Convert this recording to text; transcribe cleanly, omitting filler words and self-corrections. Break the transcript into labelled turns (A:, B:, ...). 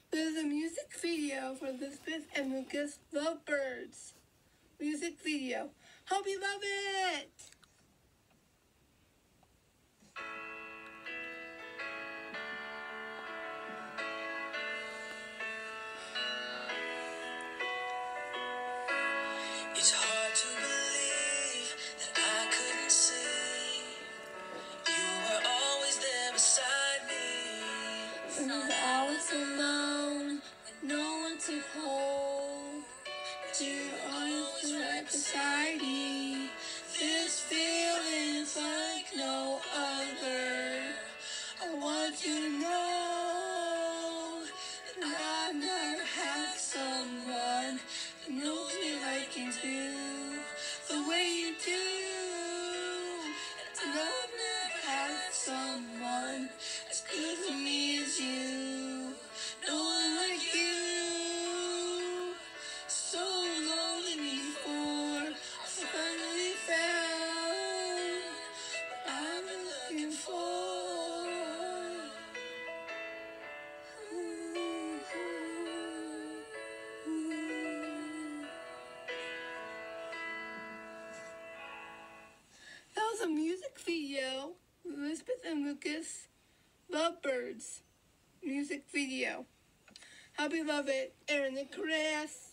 A: There's a music video for Elizabeth and Lucas Lovebirds. Music video. Hope you love it!
B: It's hard to believe that I couldn't see. You were always there beside me.
A: When I was alone, with no one to hold, you were always right beside me. This feeling's like no other. I want you to know that I've never had someone that knows me like you do, the way you do. And I've never had someone as good for me as you. No one like you. So lonely before I finally found what I've been looking for. That was a music video. Elizabeth and Lucas Lovebirds music video. Hope you love it. Aaron and Chris.